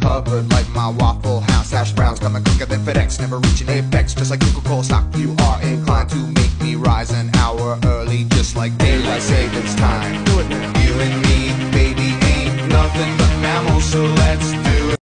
covered like my Waffle House. Hash browns coming quicker than FedEx, never reaching apex. Just like Coca-Cola stock, you are inclined to make me rise an hour early. Just like daylight savings time. Do it now. You and me.